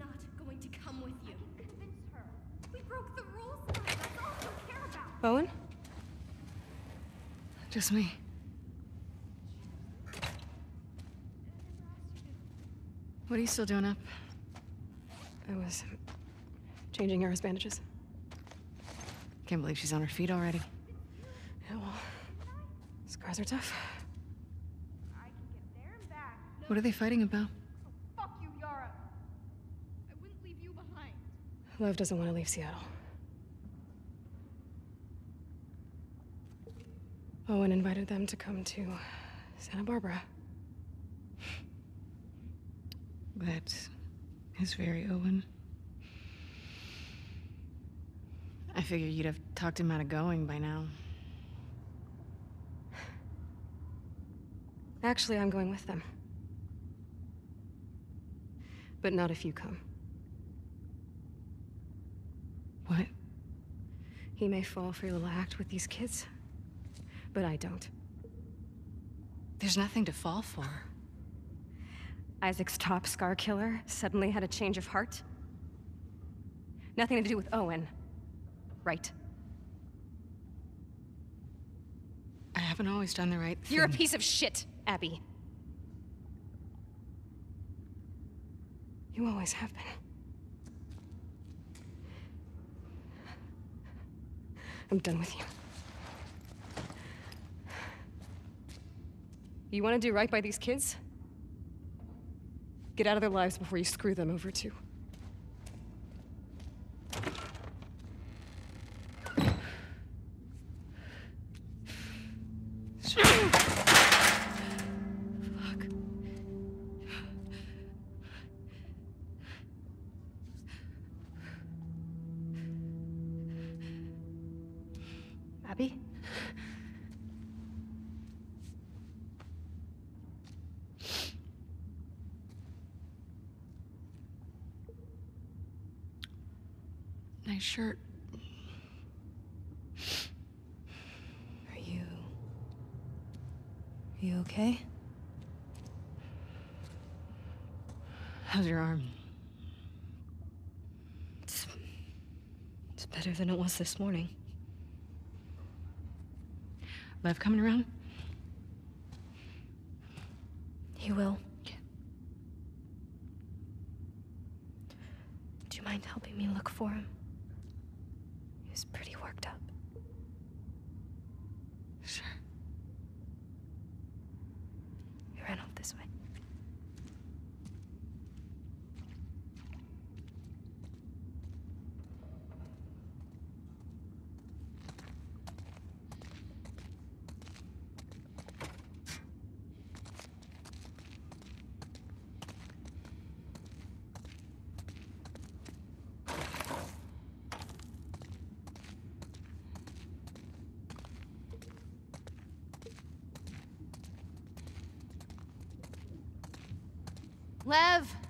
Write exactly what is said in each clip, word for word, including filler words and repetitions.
not going to come with you. I can convince her. We broke the rules tonight. That's all we care about. Owen? Just me. What are you still doing up? I was changing Yara's bandages. Can't believe she's on her feet already. Yeah, well, scars are tough. I can get there and back. No. What are they fighting about? Oh, fuck you, Yara. I wouldn't leave you behind. Lev doesn't want to leave Seattle. Owen invited them to come to Santa Barbara. That is very Owen. I figured you'd have talked him out of going by now. Actually, I'm going with them. But not if you come. What? He may fall for your little act with these kids, but I don't. There's nothing to fall for. Isaac's top scar killer suddenly had a change of heart? Nothing to do with Owen, right? I haven't always done the right thing. You're a piece of shit, Abby. You always have been. I'm done with you. You want to do right by these kids? Get out of their lives before you screw them over too. Fuck. Abby? Nice shirt. Are you... Are you okay? How's your arm? It's... It's better than it was this morning. Lev coming around? He will. Yeah. Do you mind helping me look for him? He was pretty worked up. Sure. He ran off this way. Lev!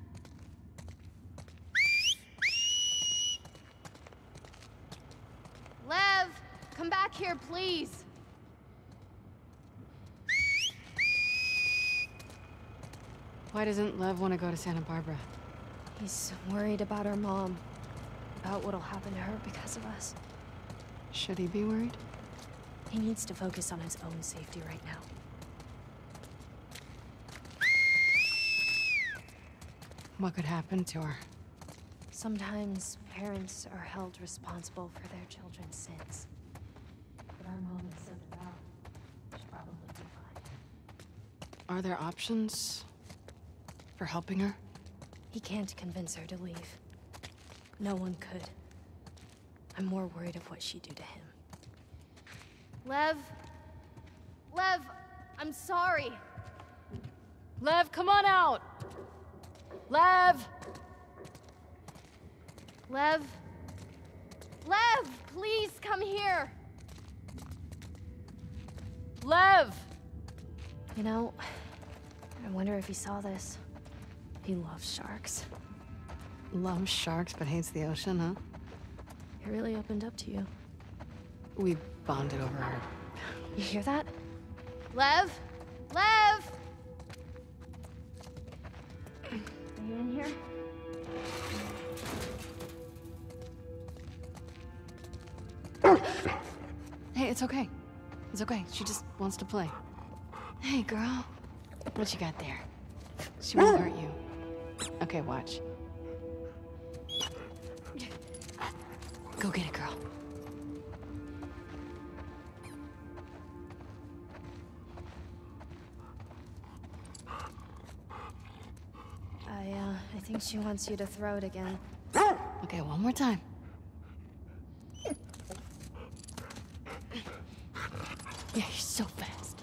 Lev! Come back here, please! Why doesn't Lev want to go to Santa Barbara? He's worried about our mom. About what'll happen to her because of us. Should he be worried? He needs to focus on his own safety right now. What could happen to her? Sometimes parents are held responsible for their children's sins. But our mom is so devout, she'll probably be fine. Are there options for helping her? He can't convince her to leave. No one could. I'm more worried of what she'd do to him. Lev? Lev, I'm sorry. Lev, come on out! Lev! Lev? Lev, please come here! Lev! You know, I wonder if he saw this. He loves sharks. Loves sharks but hates the ocean, huh? He really opened up to you. We bonded over her. You hear that? Lev? Lev? Are you in here? it's okay. It's okay. She just wants to play. Hey, girl. What you got there? She won't hurt you. Okay, watch. Go get it, girl. I, uh, I think she wants you to throw it again. Okay, one more time. Yeah, you're so fast.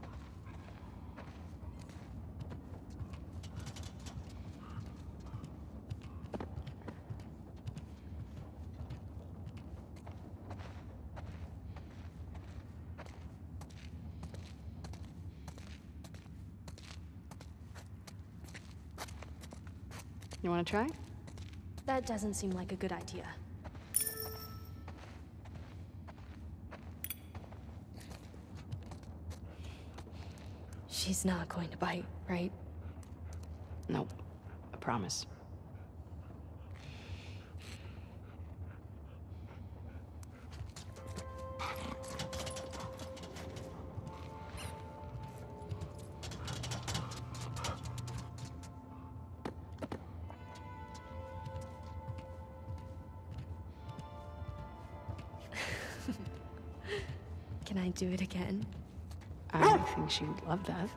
You want to try? That doesn't seem like a good idea. She's not going to bite, right? Nope. I promise. Can I do it again? I think she'd love that.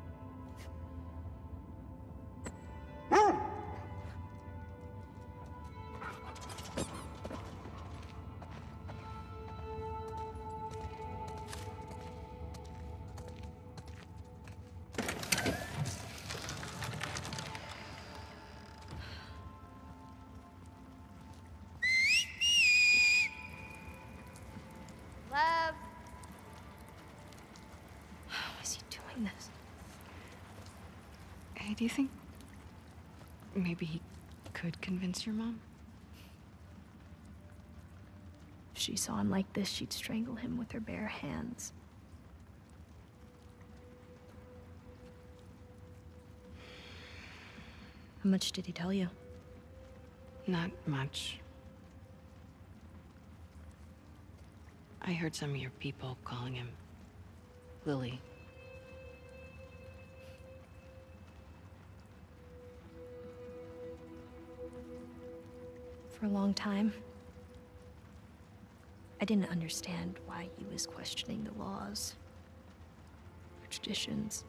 Love. How is he doing this? Hey, do you think maybe he could convince your mom? If she saw him like this, she'd strangle him with her bare hands. How much did he tell you? Not much. I heard some of your people calling him Lily. For a long time, I didn't understand why he was questioning the laws, or traditions.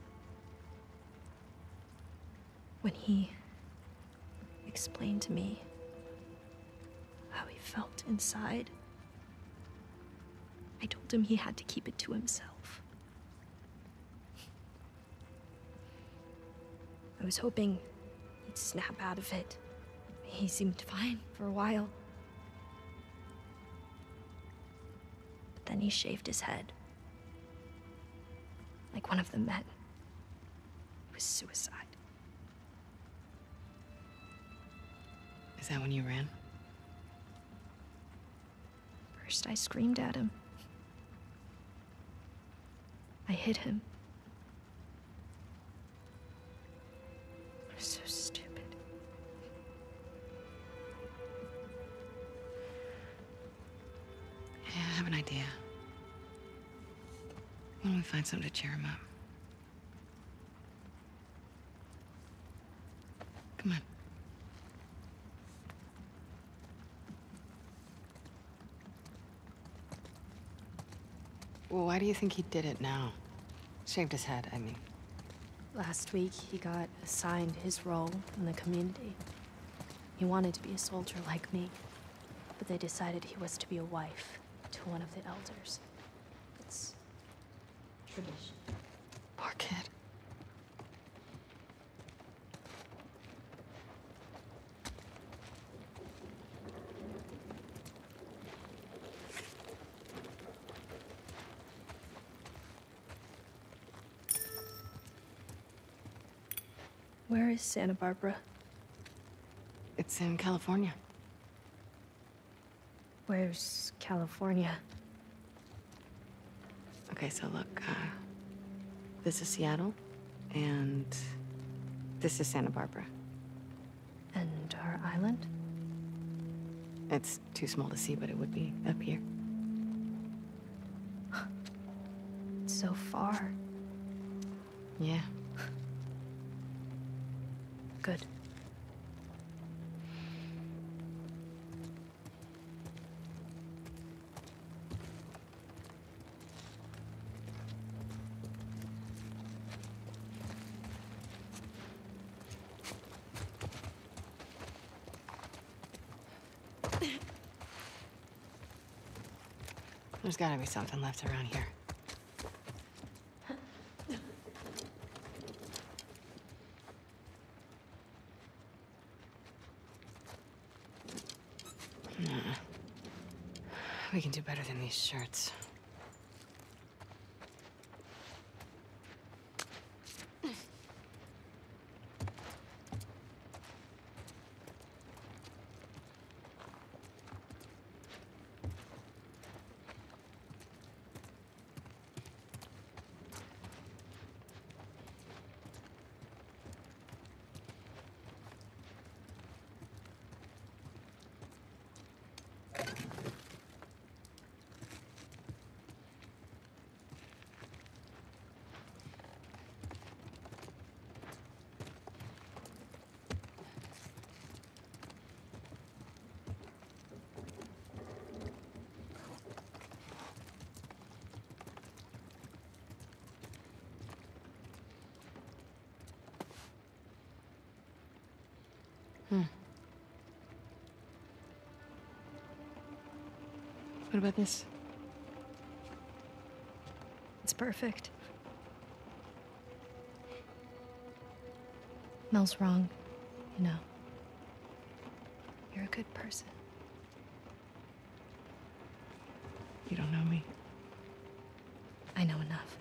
When he explained to me how he felt inside, I told him he had to keep it to himself. I was hoping he'd snap out of it. He seemed fine for a while. But then he shaved his head. Like one of the men. It was suicide. Is that when you ran? First, I screamed at him. I hit him. I was so stupid. Yeah, I have an idea. Why don't we find something to cheer him up? Come on. Well, why do you think he did it now? Shaved his head, I mean. Last week, he got assigned his role in the community. He wanted to be a soldier like me, but they decided he was to be a wife to one of the elders. It's tradition. Poor kid. Where is Santa Barbara? It's in California. Where's California? Okay, so look, uh, this is Seattle, and this is Santa Barbara. And our island? It's too small to see, but it would be up here. so far. Yeah. Good. There's gotta be something left around here. Nah. We can do better than these shirts. Hmm. What about this? It's perfect. Mel's wrong, you know. You're a good person. You don't know me. I know enough.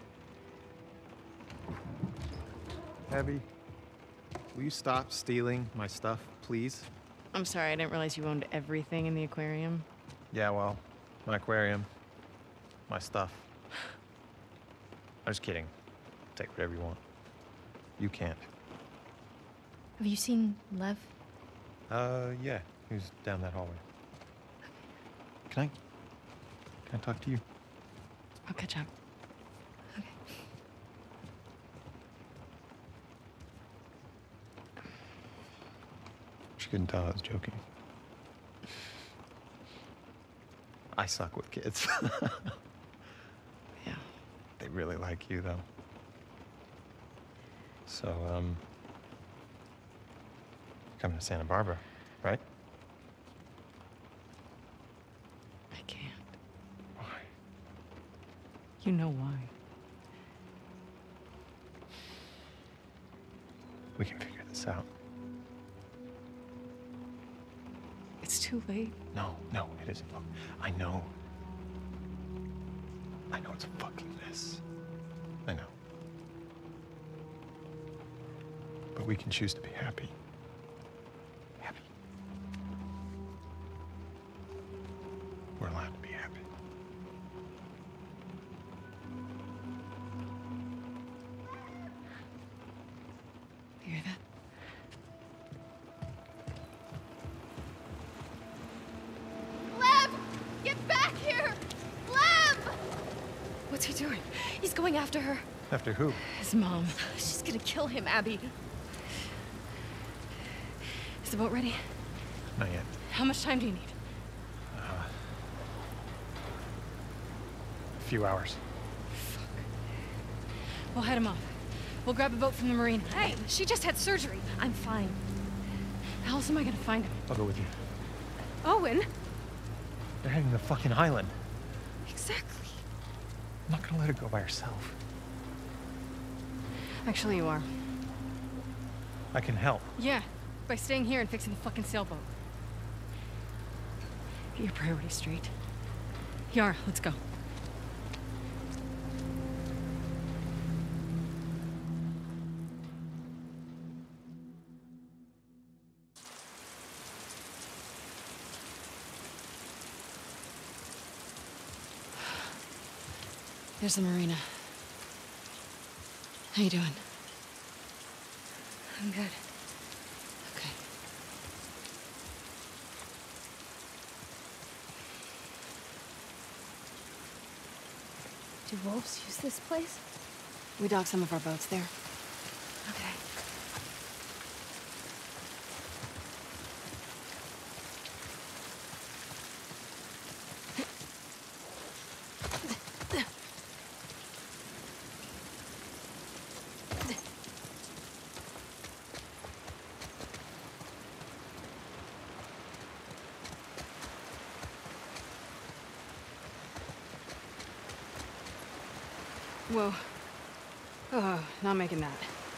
Abby, will you stop stealing my stuff, please? I'm sorry, I didn't realize you owned everything in the aquarium. Yeah, well, my aquarium, my stuff. I'm just kidding. Take whatever you want. You can't. Have you seen Lev? Uh, yeah, he was down that hallway. Can I, can I talk to you? I'll catch up. Okay. She couldn't tell I was joking. I suck with kids. Yeah. They really like you, though. So, um, coming to Santa Barbara, right? I can't. Why? You know why. We can figure this out. It's too late. No, no, it isn't. Look, I know. I know it's a fucking mess. I know. But we can choose to be happy. Happy. We're allowed to be happy. You hear that? Lev! Get back here! Lev! What's he doing? He's going after her. After who? His mom. She's gonna kill him, Abby. Is the boat ready? Not yet. How much time do you need? Uh, a few hours. We'll head him off. We'll grab a boat from the marina. Hey, she just had surgery. I'm fine. How else am I gonna find him? I'll go with you. Owen? They're heading to the fucking island. Exactly. I'm not gonna let her go by herself. Actually, you are. I can help. Yeah, by staying here and fixing the fucking sailboat. Get your priorities straight. Yara, let's go. There's the marina. How you doing? I'm good. Okay. Do wolves use this place? We dock some of our boats there. Okay. Whoa. Oh, not making that.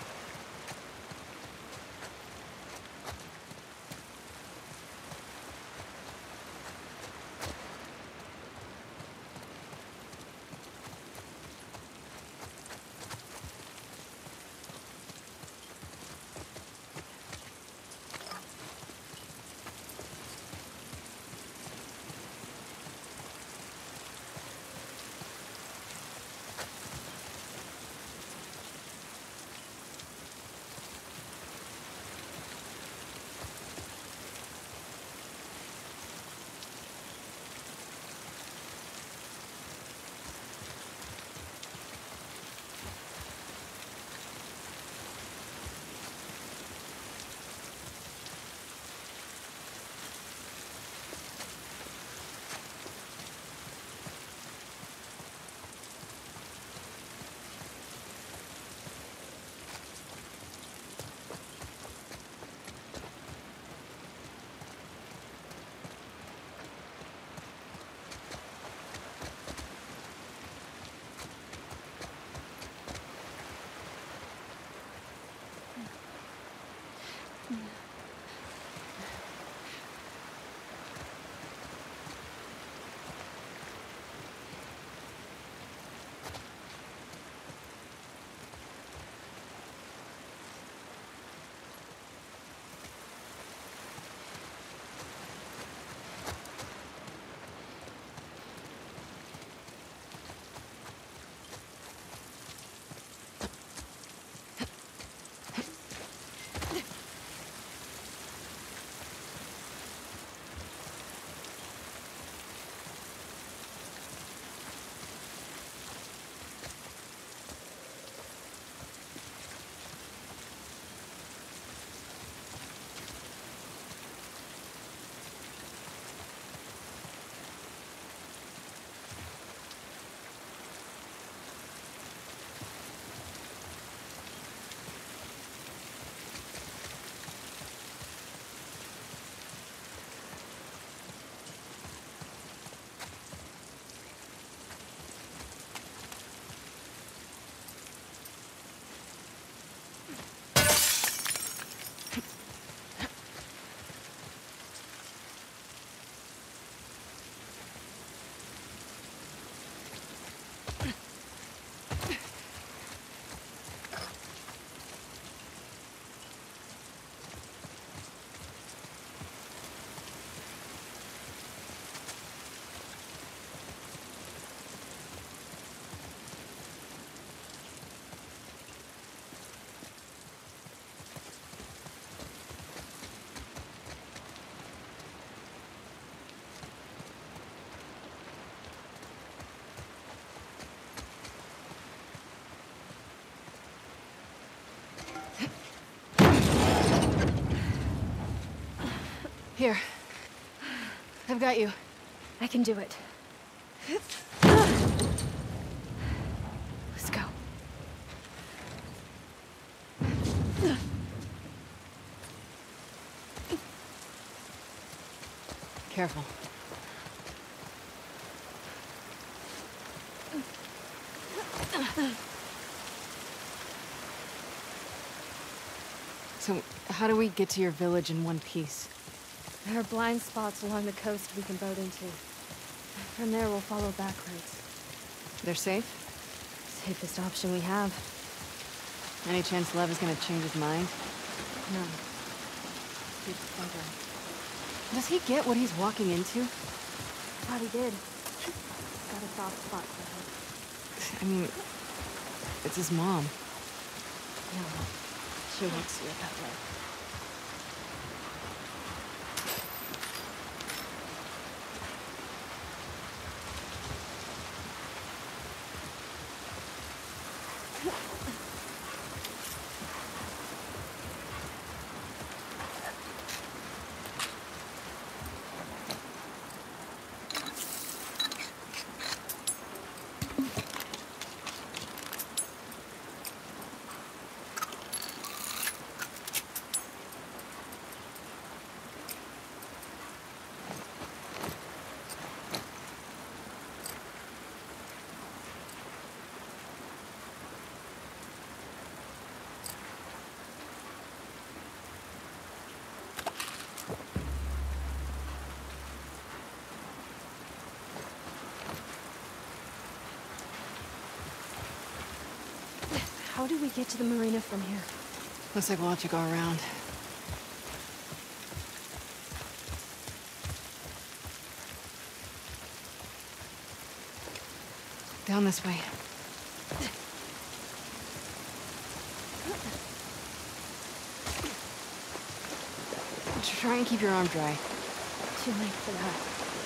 Here. I've got you. I can do it. Let's go. Careful. So, how do we get to your village in one piece? There are blind spots along the coast we can boat into. From there, we'll follow back roads. They're safe? Safest option we have. Any chance Lev is gonna change his mind? No. Keep struggling. Does he get what he's walking into? Thought he did. Got a soft spot for her. I mean, it's his mom. No, she won't see it that way. How do we get to the marina from here? Looks like we'll have to go around. Down this way. Try and keep your arm dry. Too late for that.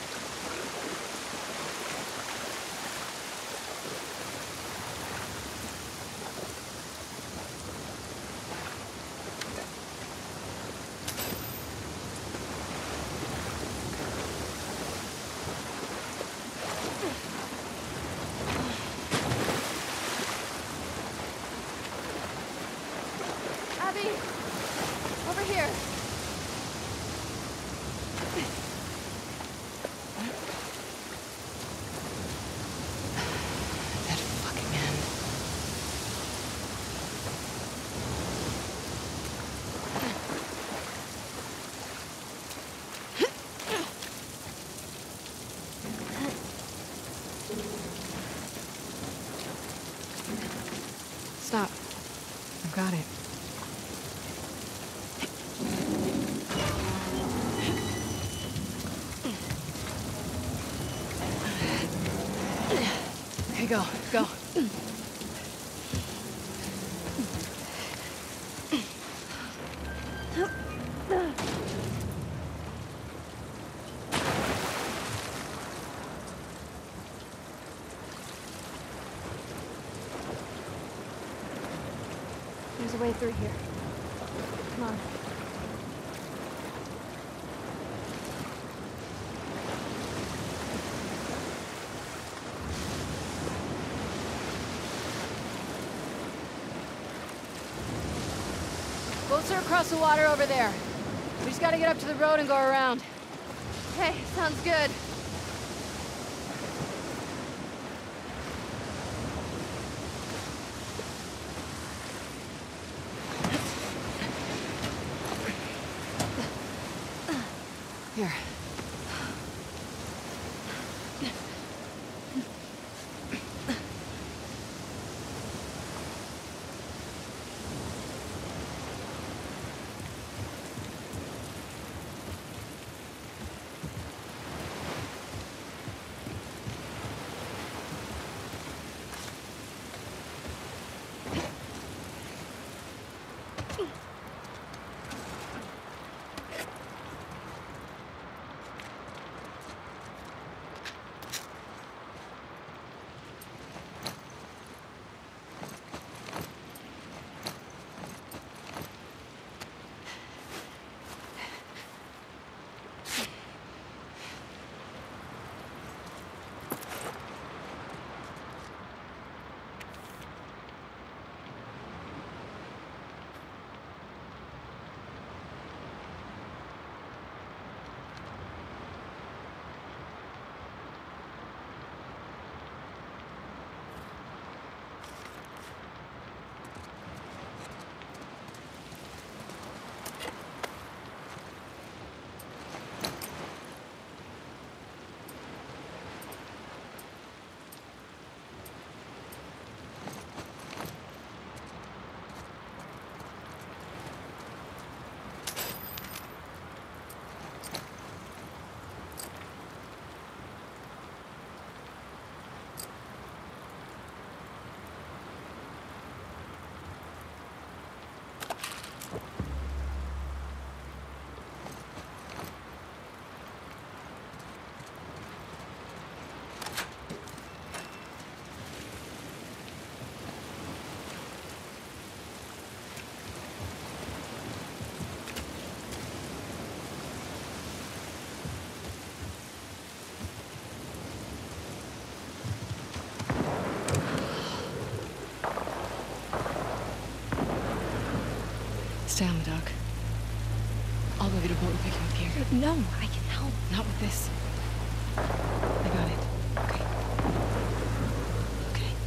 Abby! Over here! That fucking end. Stop. I've got it. Okay, go, go. There's a way through here. Come on. Boats are across the water over there. We just gotta get up to the road and go around. Okay, sounds good. Here. Stay on the dock. I'll go get a boat and pick you up here. No, I can help. Not with this. I got it. Okay. Okay.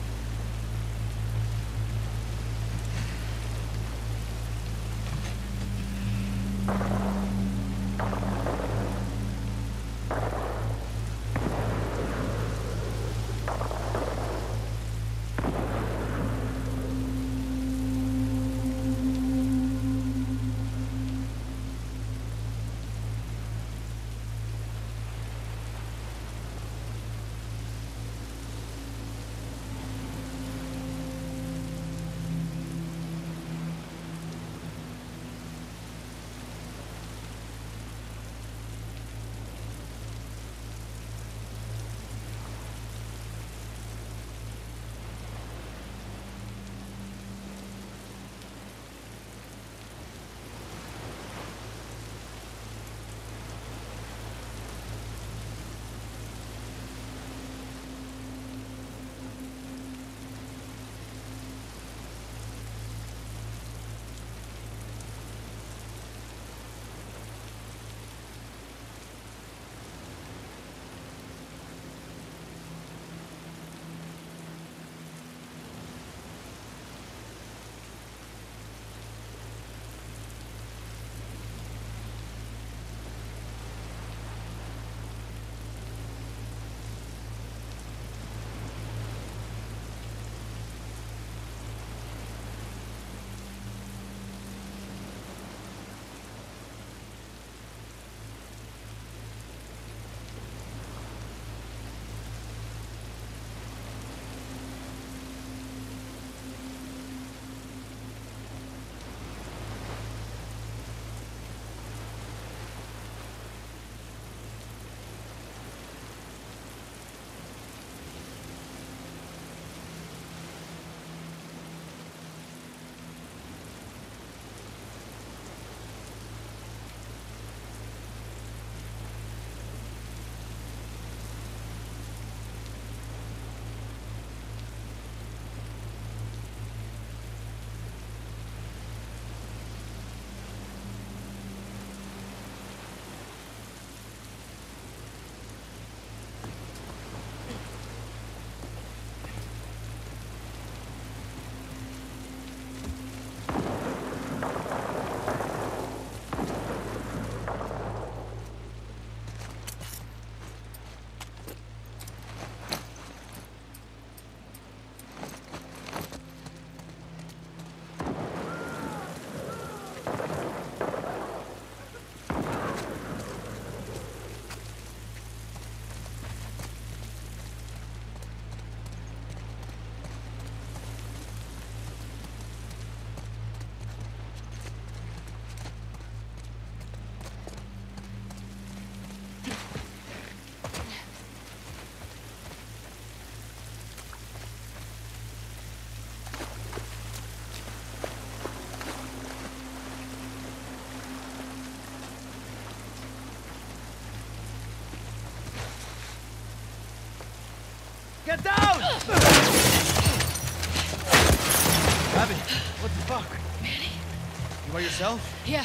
Get down! Abby, what the fuck? Manny? You by yourself? Yeah.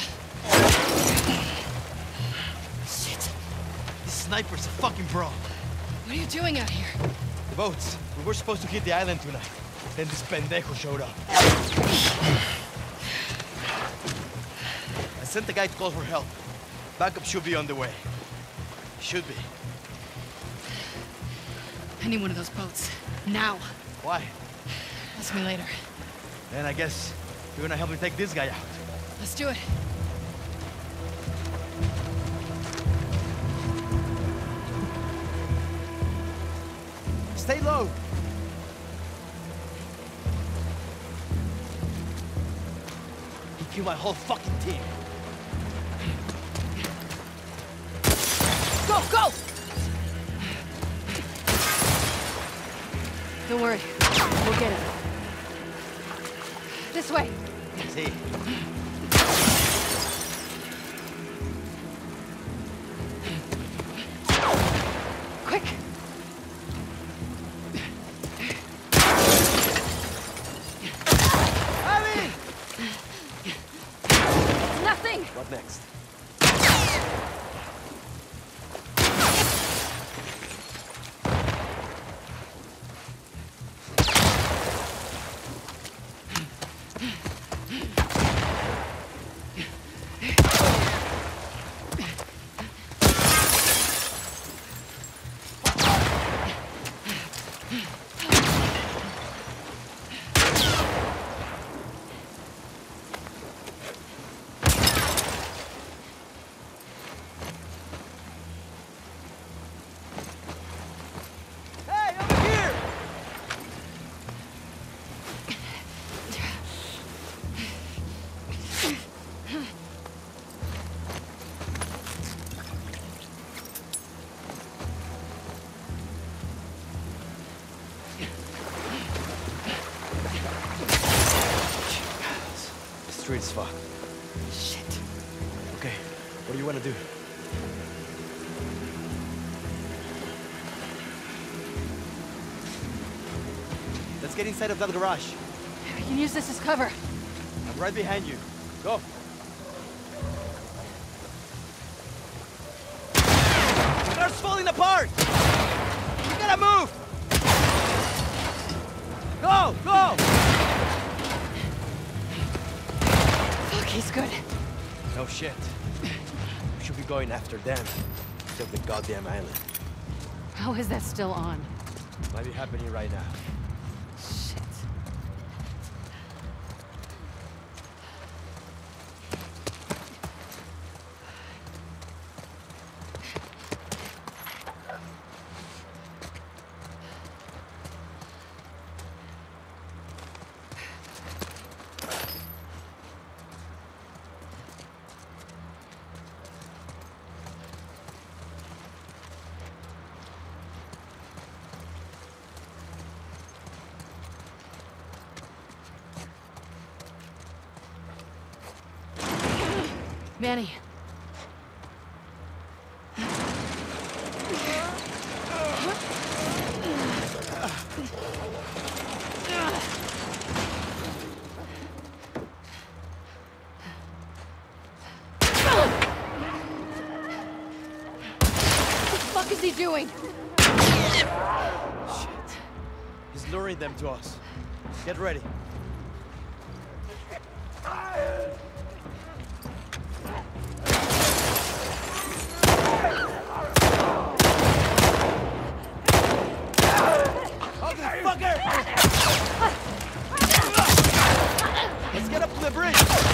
Shit. This sniper's a fucking pro. What are you doing out here? The boats. We were supposed to hit the island tonight. Then this pendejo showed up. I sent the guy to call for help. Backup should be on the way. Should be. I need one of those boats. Now. Why? Ask me later. Then I guess you're gonna help me take this guy out. Let's do it. Stay low. He killed my whole fucking team. Go, go! Don't worry. We'll get him. This way. See. Quick. Abby! Nothing. What next? Street's fucked. Shit. Okay, what do you want to do? Let's get inside of that garage. I can use this as cover. I'm right behind you. Go. The car's falling apart! You gotta move! Go! Go! Fuck, he's good. No shit. We should be going after them. Instead of the goddamn island. How is that still on? Might be happening right now. Shit. Manny. What the fuck is he doing? Shit. He's luring them to us. Get ready. Let's get up to the bridge!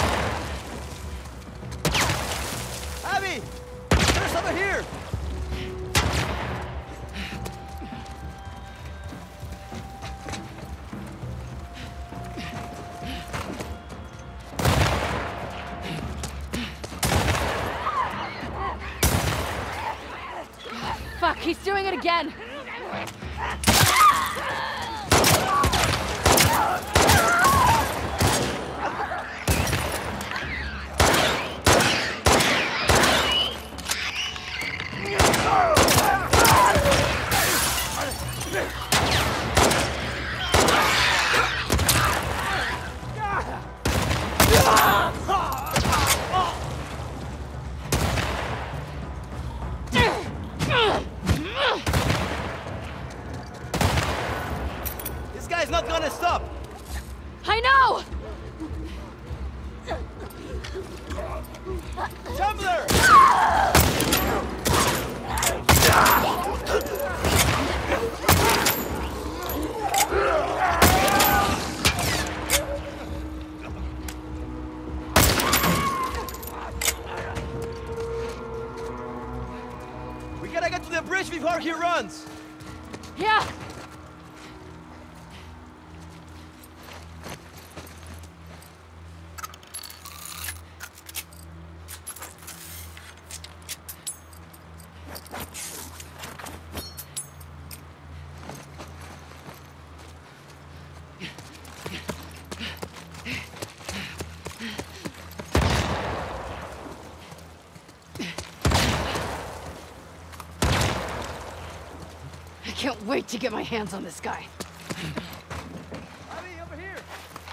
Abby! There's over here! Fuck, he's doing it again! guy's not gonna stop! I know! Tumbler! We gotta get to the bridge before he runs! Yeah! I can't wait to get my hands on this guy. Abby, over here!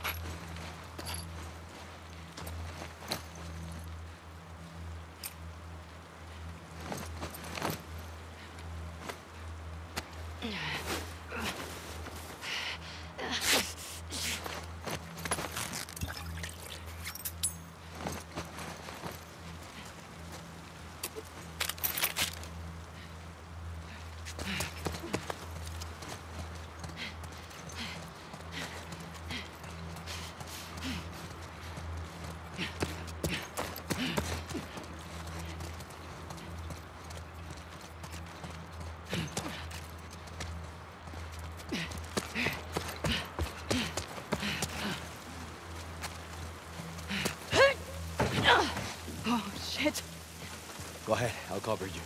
Oh, shit. Go ahead, I'll cover you.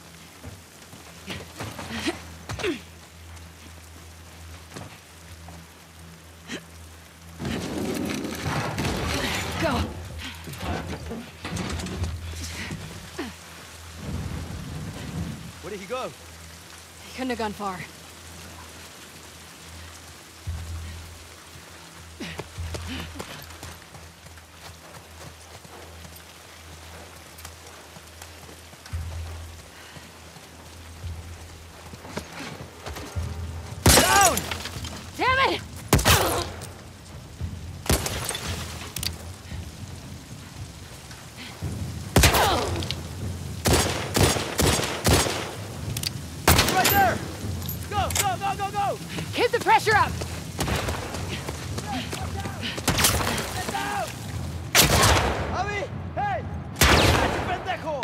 Go! Where did he go? He couldn't have gone far. Down! Damn it! Right there! Go, go, go, go, go! Keep the pressure up! Get down! Abby! Hey! ¡Ese pendejo!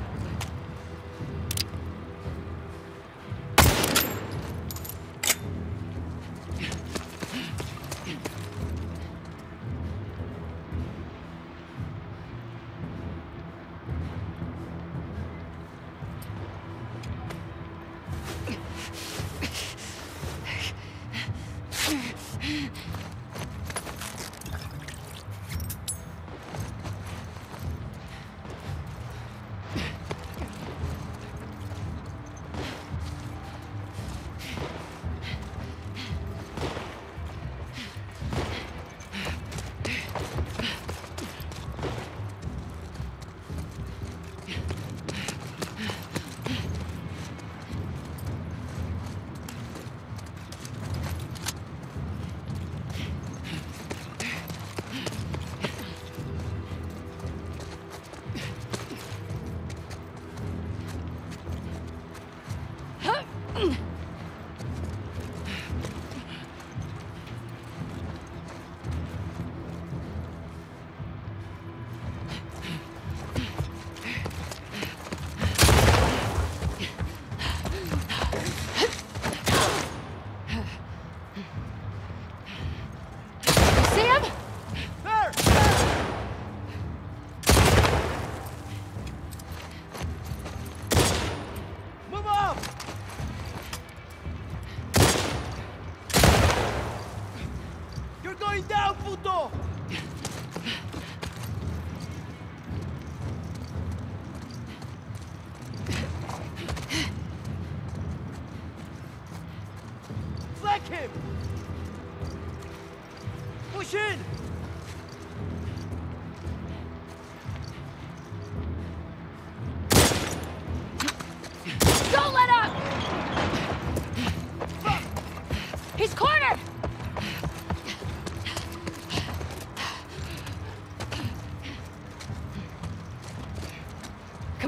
him! Push in! Don't let up! He's cornered!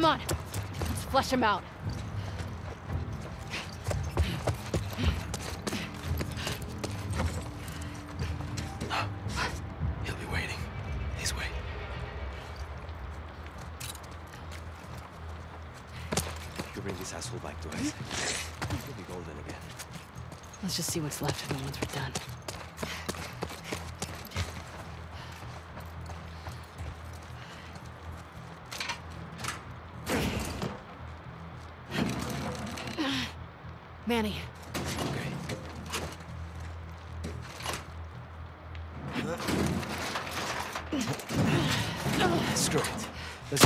on. Let's flush him out. He'll be waiting. This way. You bring this asshole back to us. He'll be golden again. Let's just see what's left of him once we're done. Manny. Okay. Screw it. Let's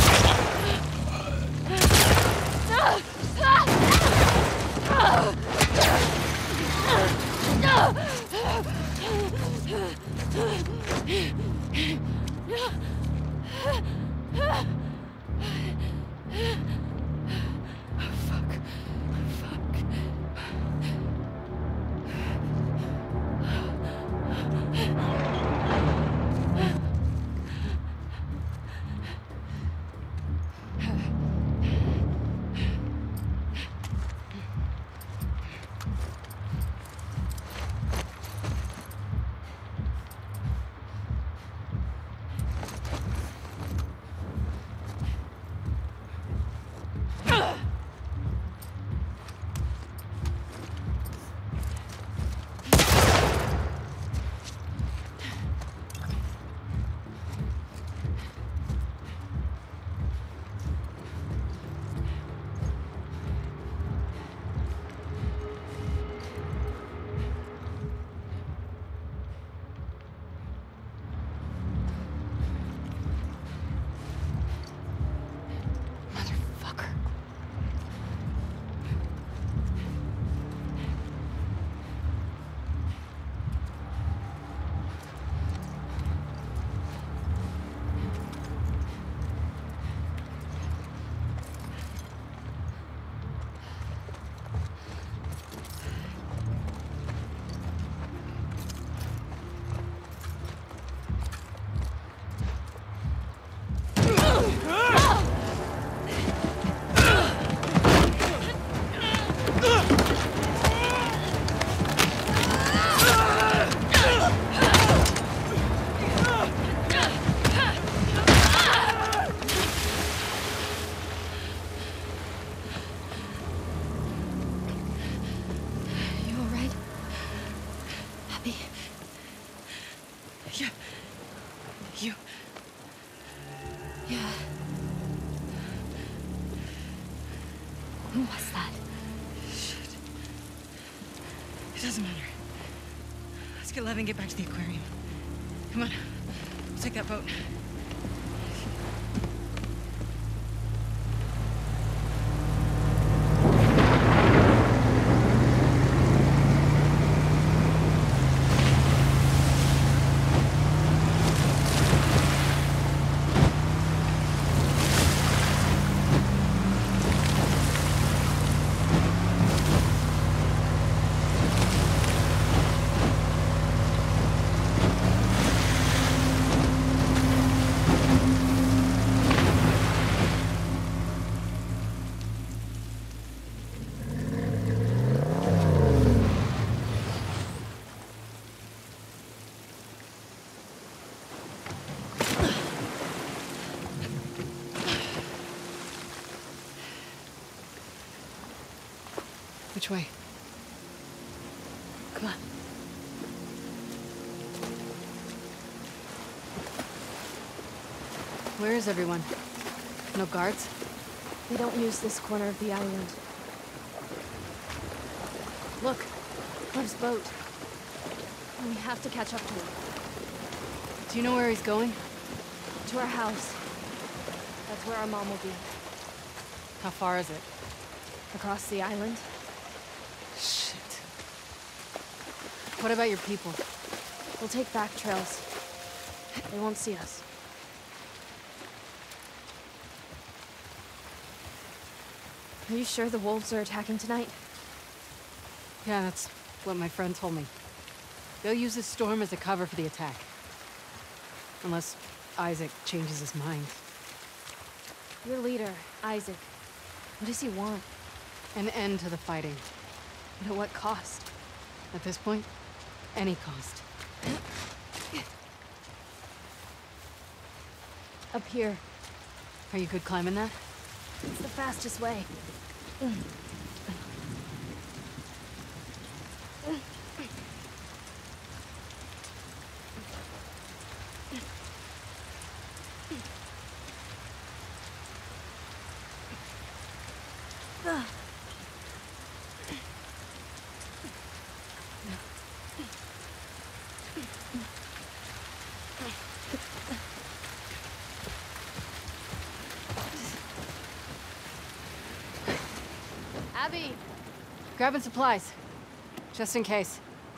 You... Yeah. Who was that? Shit. It doesn't matter. Let's get Lev and get back to the aquarium. Come on. Let's take that boat. Which way? Come on. Where is everyone? No guards? They don't use this corner of the island. Look, Lev's boat. We have to catch up to him. Do you know where he's going? To our house. That's where our mom will be. How far is it? Across the island. Shit. What about your people? We'll take back trails. They won't see us. Are you sure the wolves are attacking tonight? Yeah, that's what my friend told me. They'll use this storm as a cover for the attack. Unless Isaac changes his mind. Your leader, Isaac. What does he want? An end to the fighting. But at what cost? At this point, any cost. Up here. Are you good climbing that? It's the fastest way. Abby! Grabbing supplies. Just in case.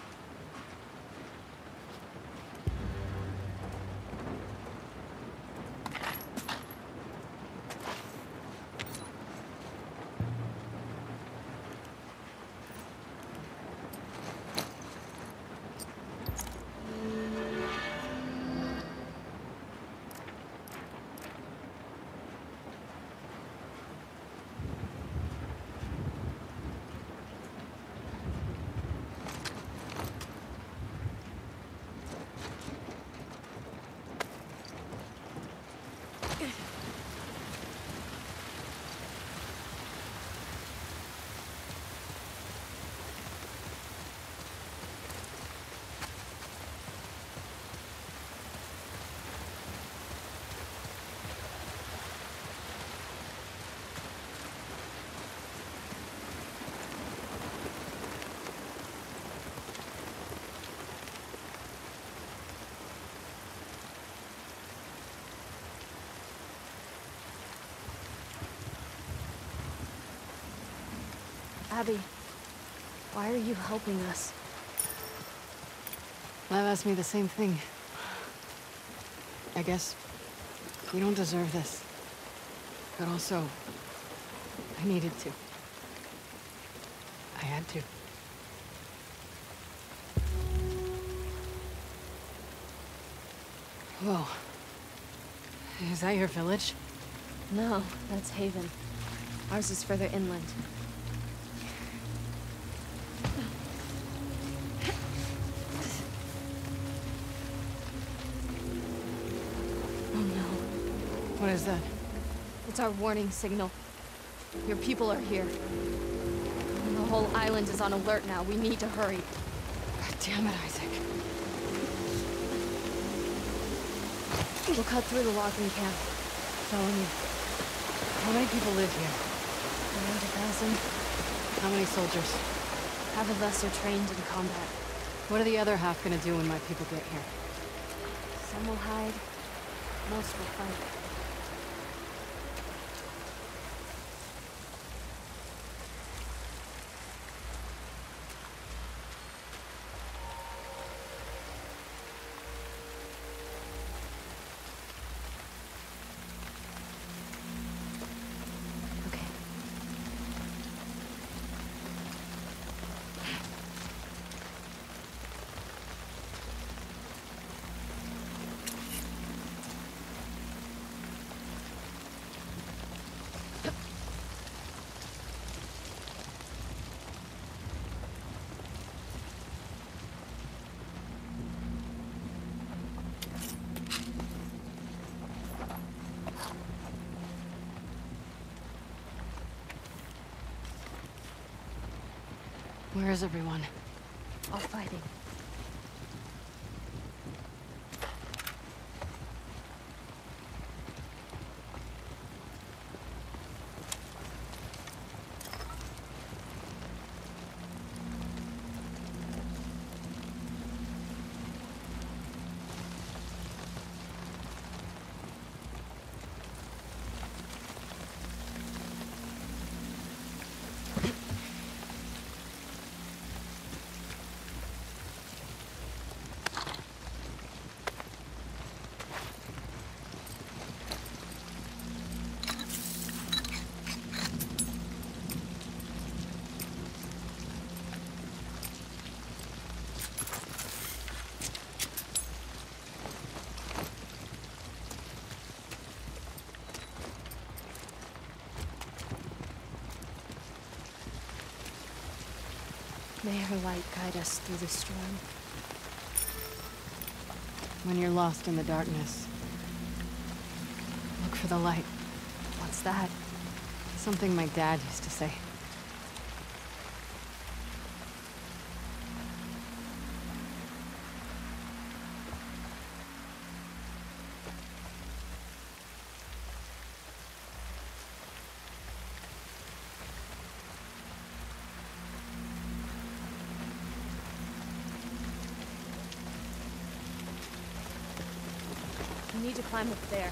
Abby, why are you helping us? Lev asked me the same thing. I guess we don't deserve this. But also, I needed to. I had to. Whoa. Is that your village? No, that's Haven. Ours is further inland. What is that? It's our warning signal. Your people are here. And the whole island is on alert now. We need to hurry. God damn it, Isaac. We'll cut through the logging camp. Follow me. How many people live here? Around a thousand. How many soldiers? Half of us are trained in combat. What are the other half gonna do when my people get here? Some will hide. Most will fight. Where is everyone? All fighting. May her light guide us through the storm. When you're lost in the darkness, look for the light. What's that? Something my dad used to say. We need to climb up there.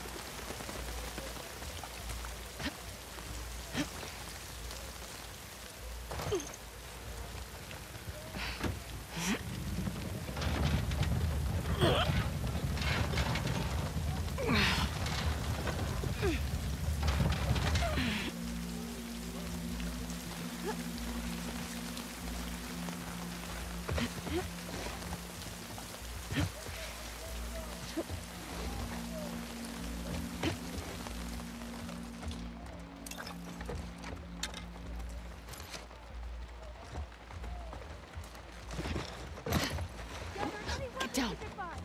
Get down.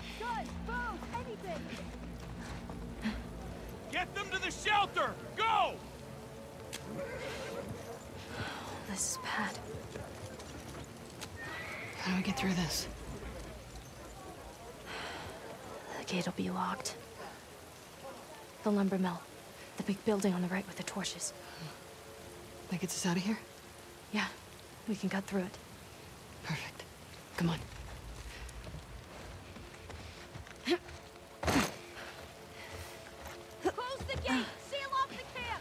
Get them to the shelter! Go! This is bad. How do we get through this? The gate will be locked. The lumber mill. The big building on the right with the torches. That gets us out of here? Yeah, we can cut through it. Perfect. Come on. Close the gate! Seal off the camp!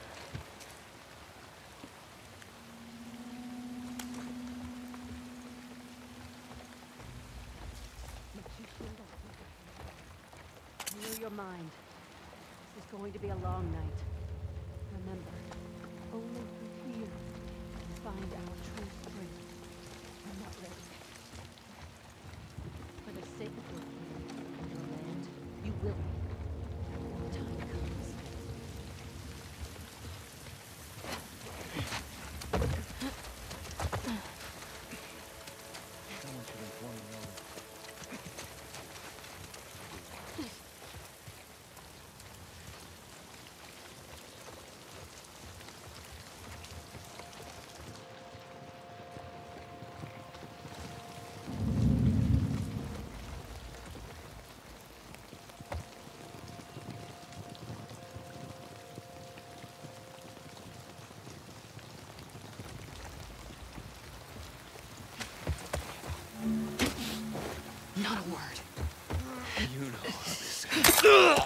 Clear your mind. This is going to be a long night. Remember, only through here can we find our true strength. I'm not ready. For the sake of your family and your land, you will be. When the time comes. Not a word. You know how this ends.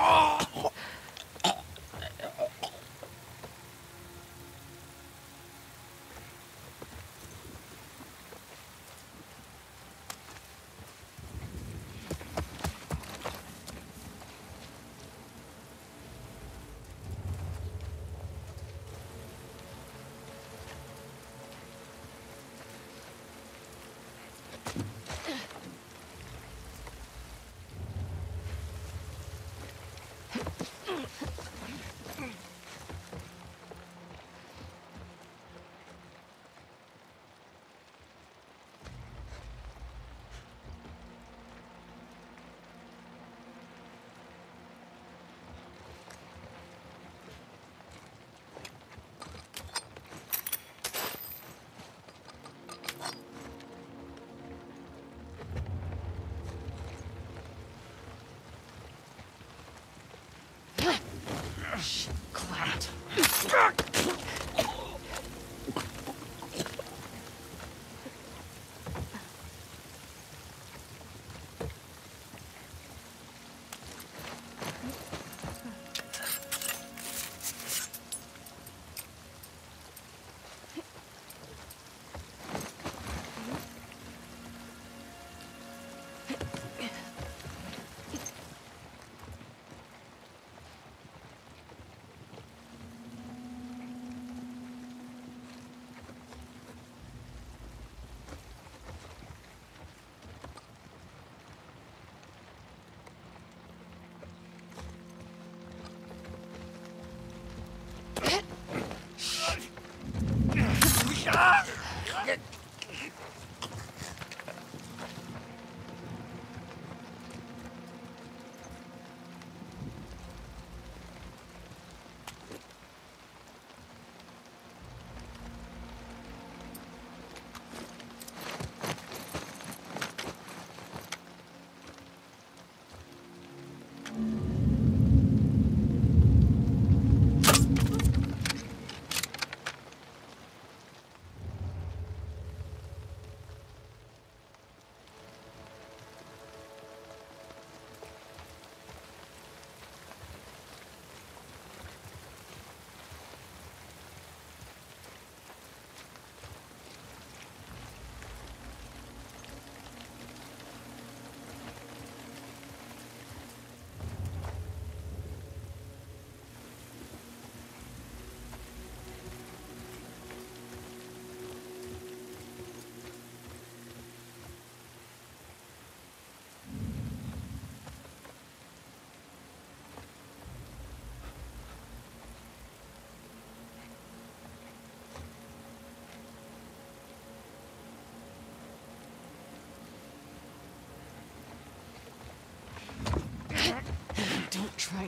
Clout.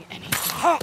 doing anything.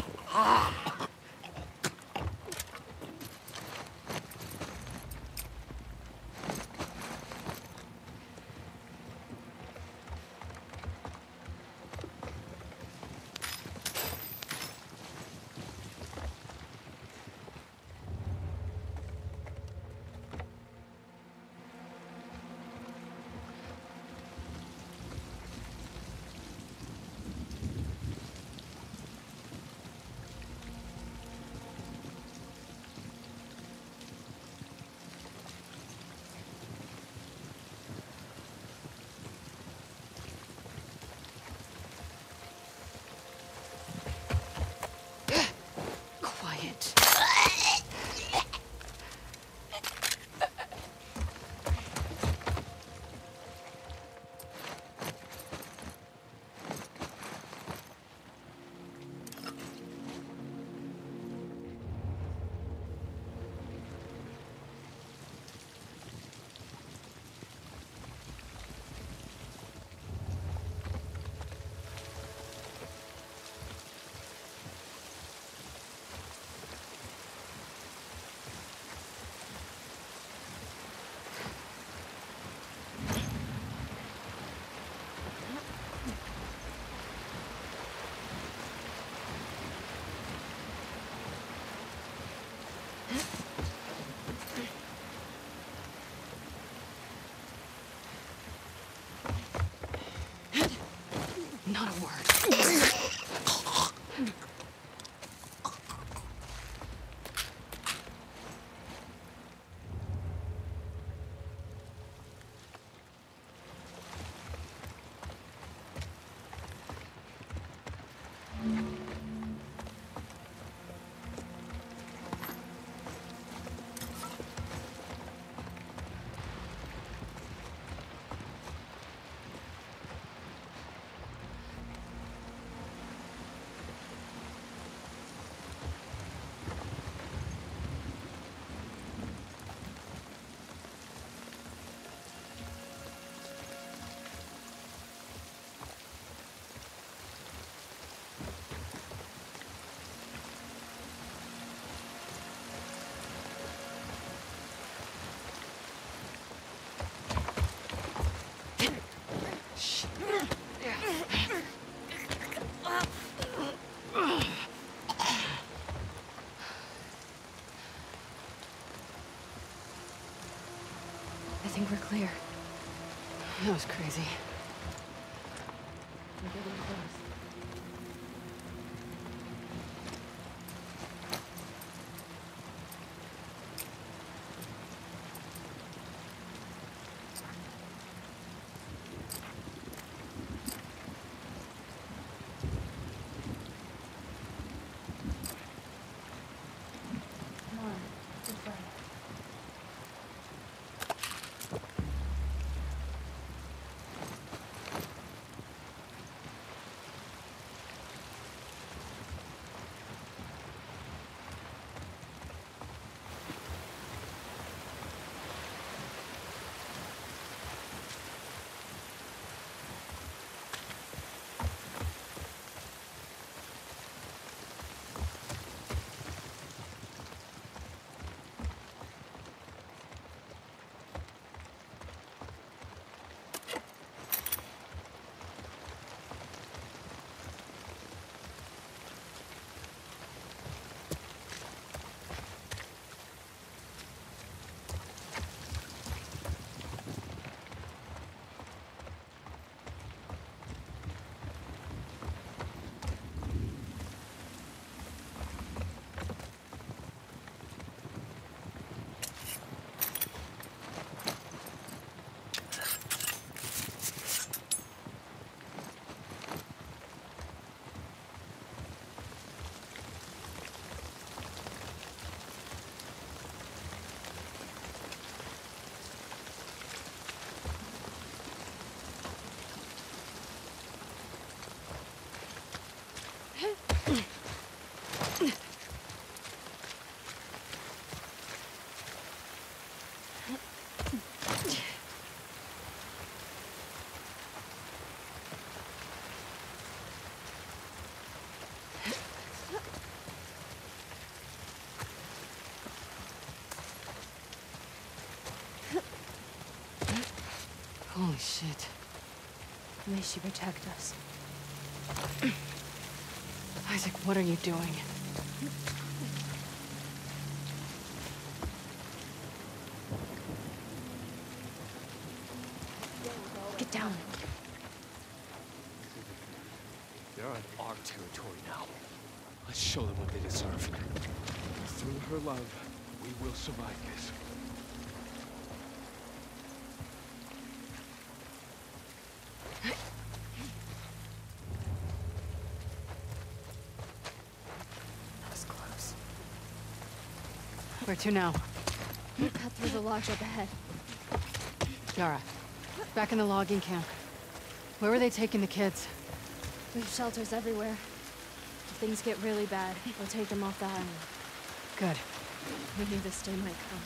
Quiet. Not a word. I think we're clear. That was crazy. We're getting close. Come on, this way. Holy shit. May she protect us. Isaac, what are you doing? Get down. They're on our territory now. Let's show them what they deserve. Through her love, we will survive this. That was close. Where to now? We cut through the lodge up ahead. Yara, back in the logging camp. Where were they taking the kids? We have shelters everywhere. If things get really bad, we'll take them off the island. Good. We knew this day might come.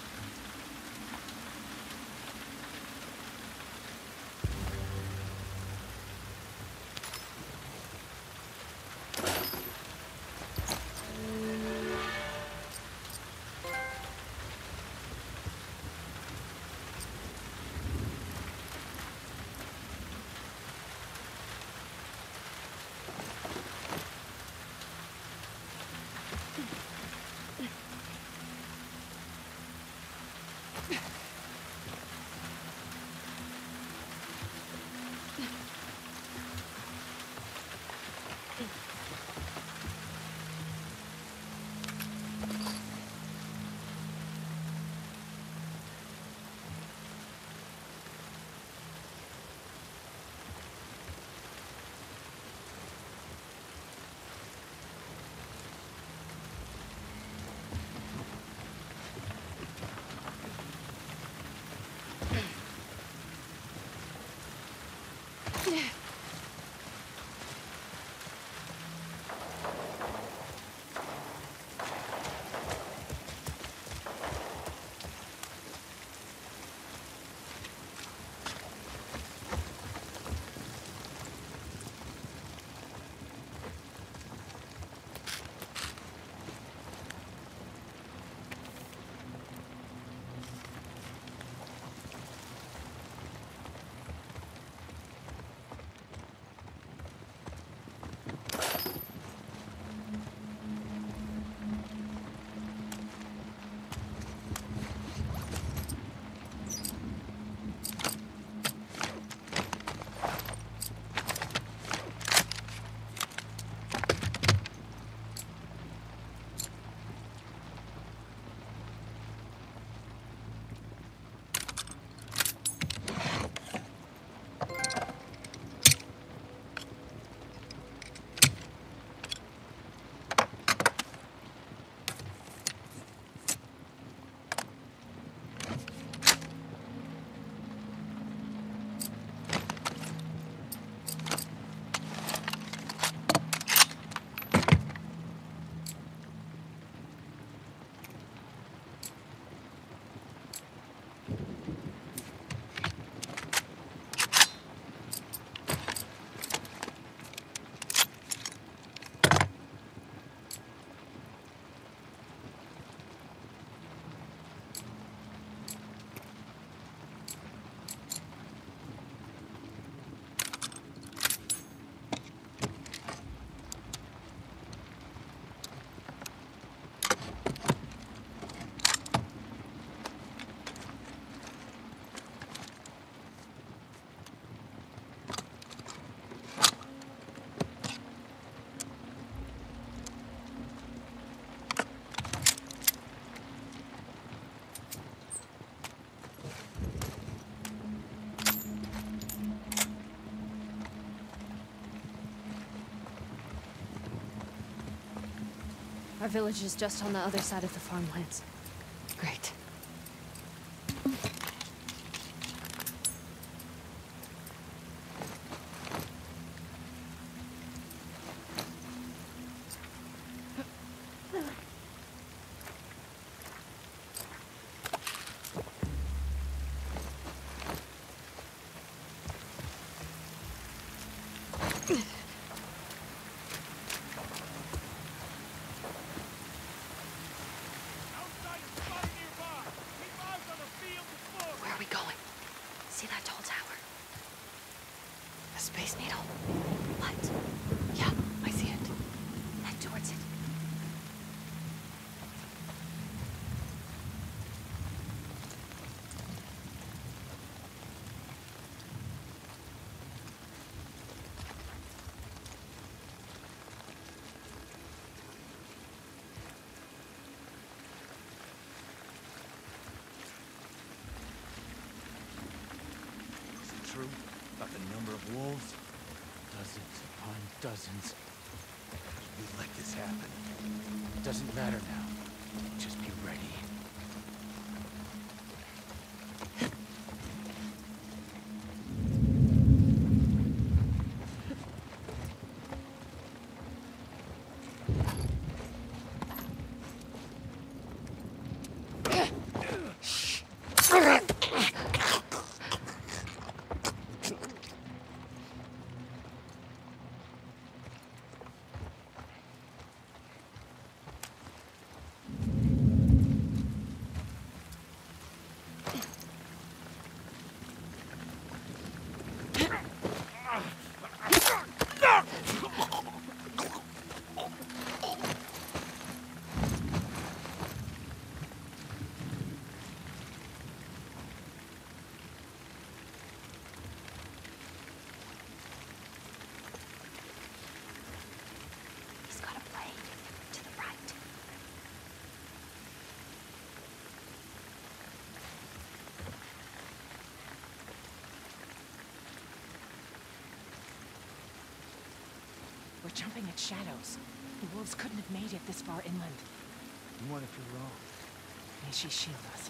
Our village is just on the other side of the farmlands. Great. Where are we going? See that tall tower? The Space Needle. What? Yeah, I see it. Head towards it. True about the number of wolves? Dozens upon dozens. We let this happen. It doesn't matter now. Just be ready. We're jumping at shadows. The wolves couldn't have made it this far inland. And what if you're wrong? May she shield us.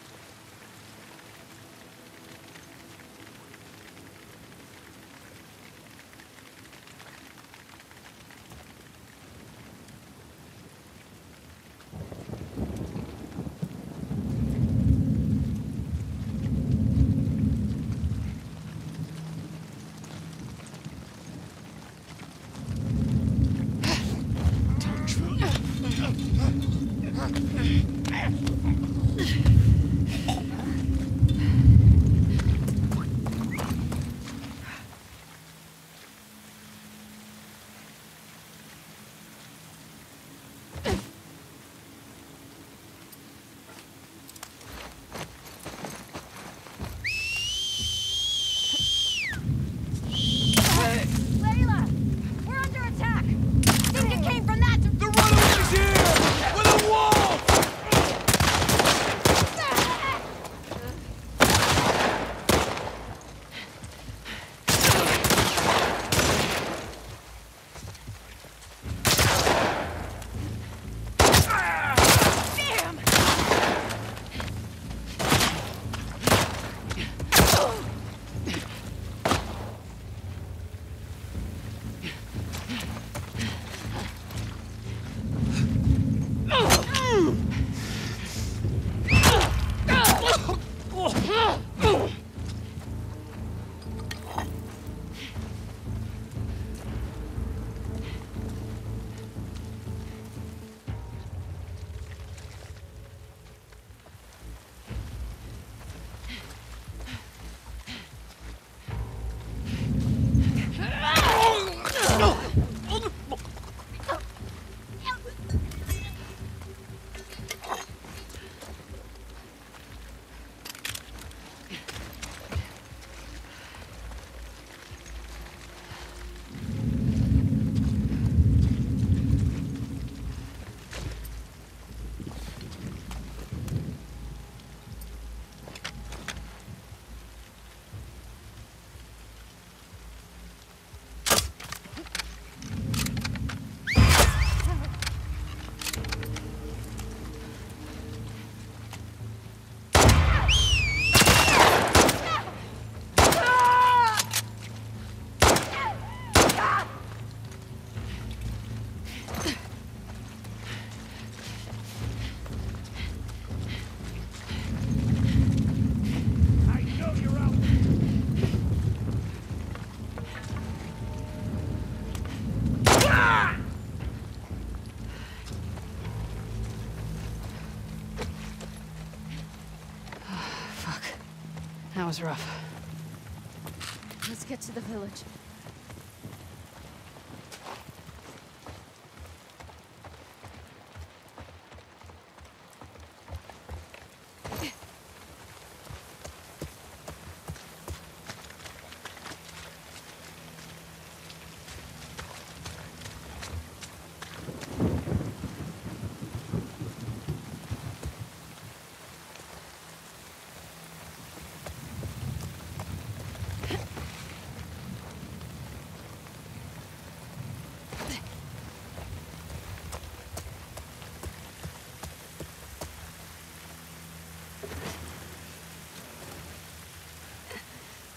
That was rough. Let's get to the village.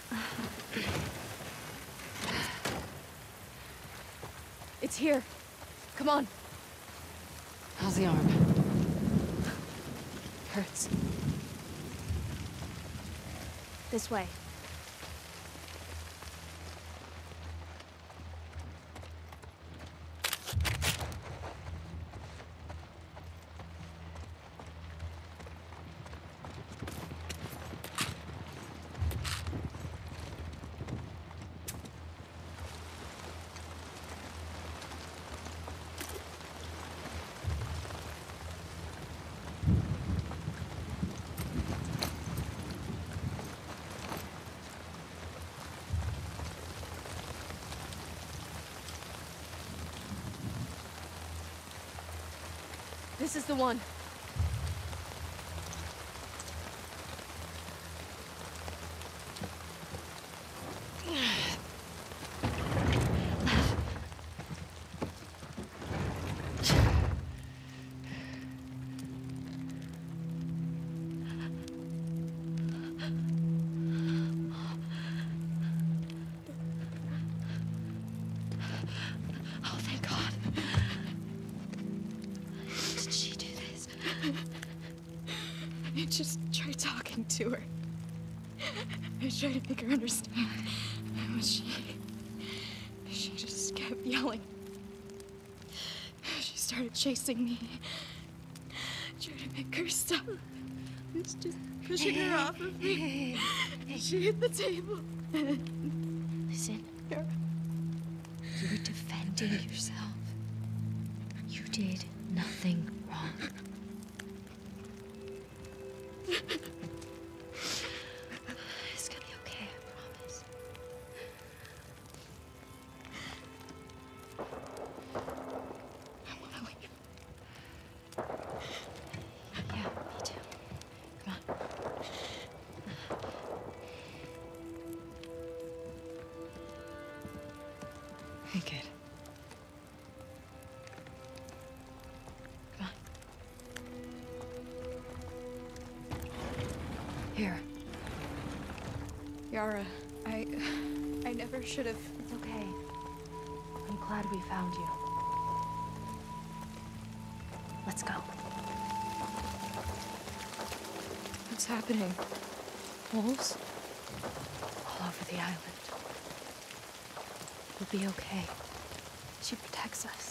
It's here. Come on. How's the arm? Hurts. This way. This is the one. Oh, thank God. Did she do this? I just tried talking to her. I tried to make her understand. But she... She just kept yelling. She started chasing me. Trying to make her stop. It's just pushing her off of me. She hit the table. Listen. You were defending yourself. You did nothing wrong. It's gonna be okay, I promise. I wanna leave. Yeah, me too. Come on. Hey, kid. Come on. Here. Yara, I... I never should have... It's okay. I'm glad we found you. Let's go. What's happening? Wolves? All over the island. We'll be okay. She protects us.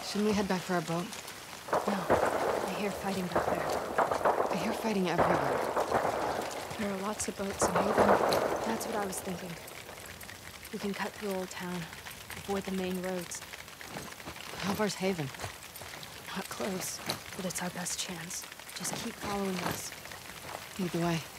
Shouldn't we head back for our boat? No, I hear fighting back there. I hear fighting everywhere. There are lots of boats in Haven. That's what I was thinking. We can cut through Old Town, avoid the main roads. How far's Haven? Not close, but it's our best chance. Just keep following us. Lead the way.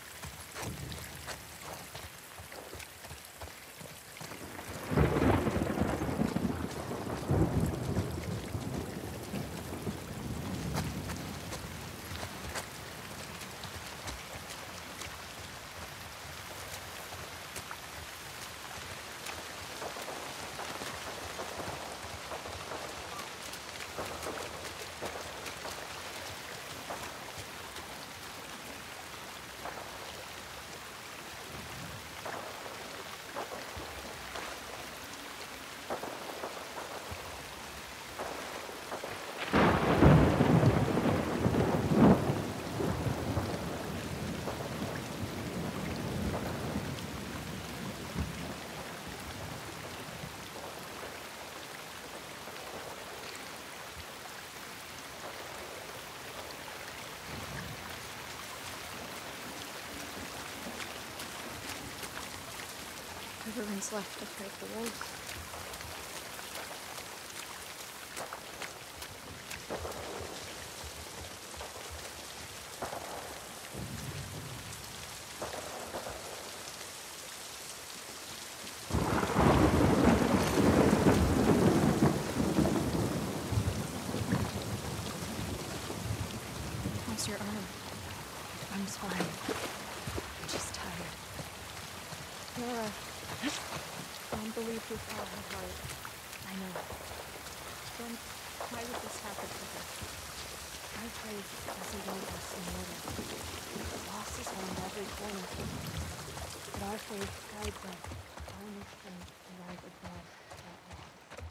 Everyone's left to fight the wolves. How's your arm? I'm fine. I'm just tired. Laura. Don't believe we saw her heart. I know. Then why would this happen to her? Our faith doesn't leave us in order. Loss is around every corner. But our faith guides us. Our mission to rise above that loss.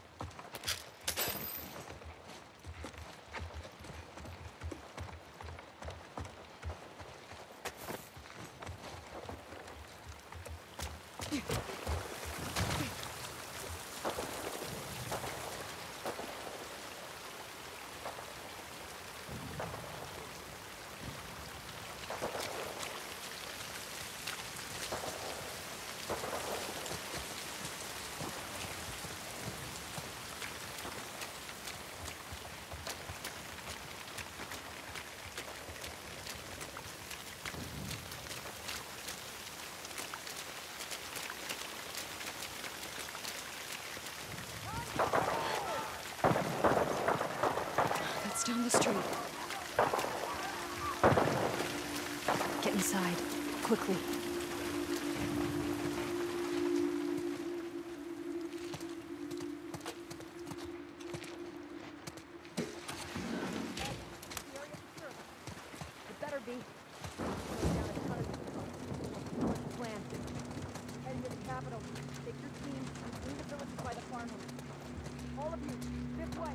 Down the street. Get inside, quickly. It better be. Plan. Head into the capital. Take your team and clean the villages by the farmhouse. All of you, this way.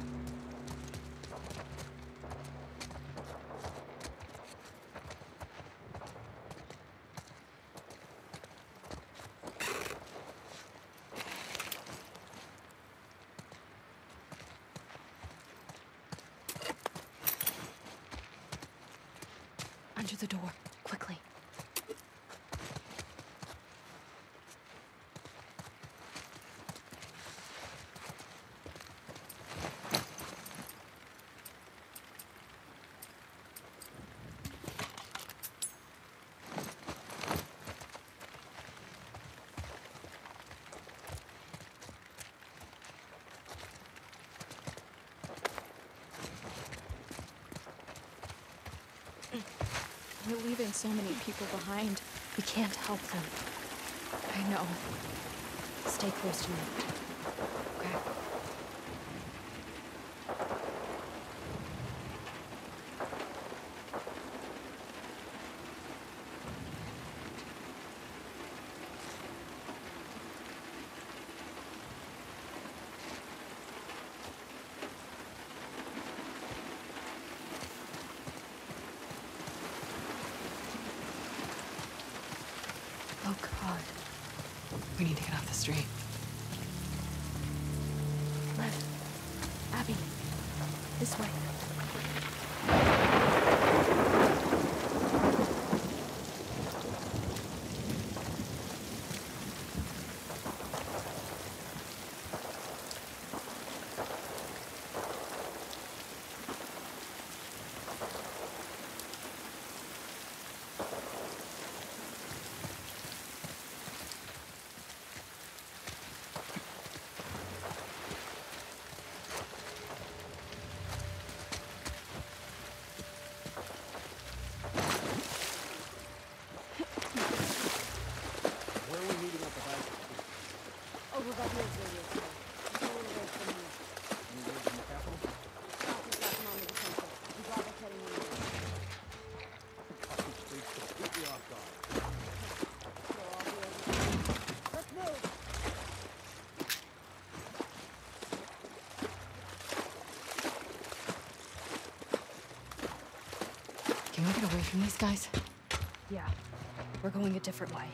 Under the door, quickly. We're leaving so many people behind. We can't help them. I know. Stay close to me. Okay. Oh, God. We need to get off the street. Lev. Abby. This way. Can we get away from these guys? Yeah. We're going a different way.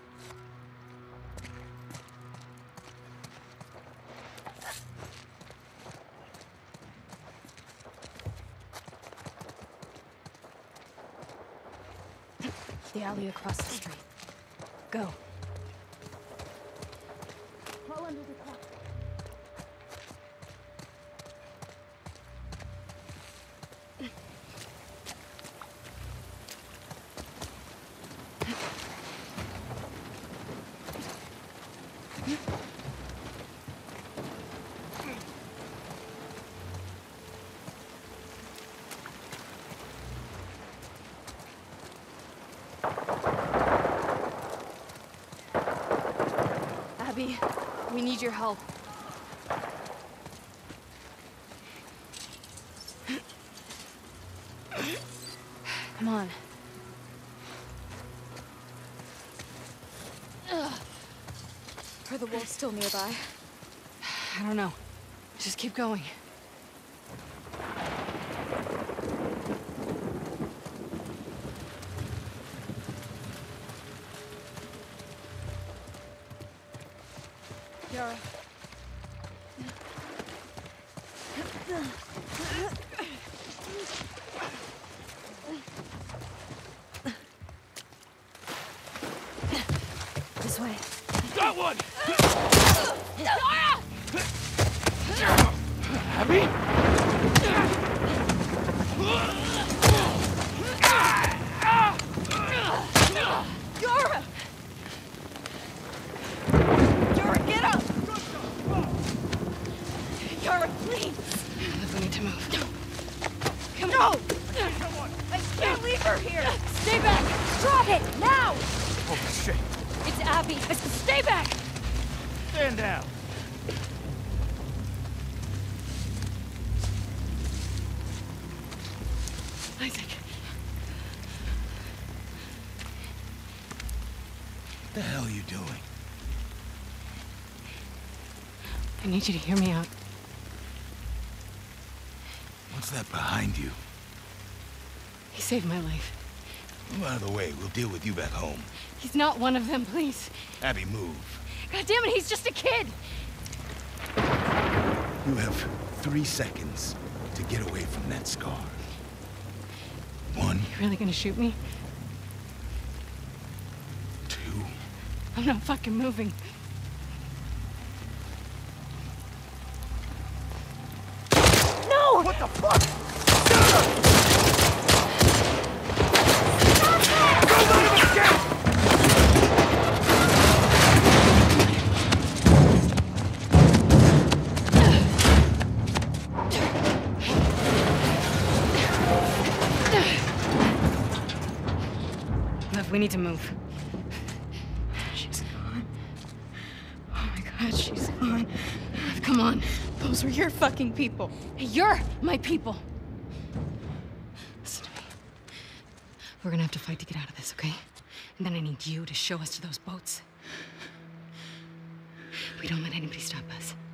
The alley across the street. Go. Crawl under the car. Abby, we need your help. Come on. Ugh. Are the wolves still nearby? I don't know. Just keep going. Yara. This way. Got one! Abby? Yara! Yara, get up! Yara, please! We need to move. Come on! I can't leave her here! Stay back! Drop it! Now! Holy shit. It's Abby! I said stay back! Stand down. Isaac. What the hell are you doing? I need you to hear me out. What's that behind you? He saved my life. Move out of the way. We'll deal with you back home. He's not one of them, please. Abby, move. God damn it, he's just a kid! You have three seconds to get away from that scar. One, You really gonna shoot me? two, I'm not fucking moving. No! What the fuck? Don't let him escape! Look, we need to move. She's gone. Oh my god, she's gone. Come on. Those were your fucking people. Hey, you're my people. Listen to me. We're gonna have to fight to get out of this, okay? And then I need you to show us to those boats. We don't let anybody stop us.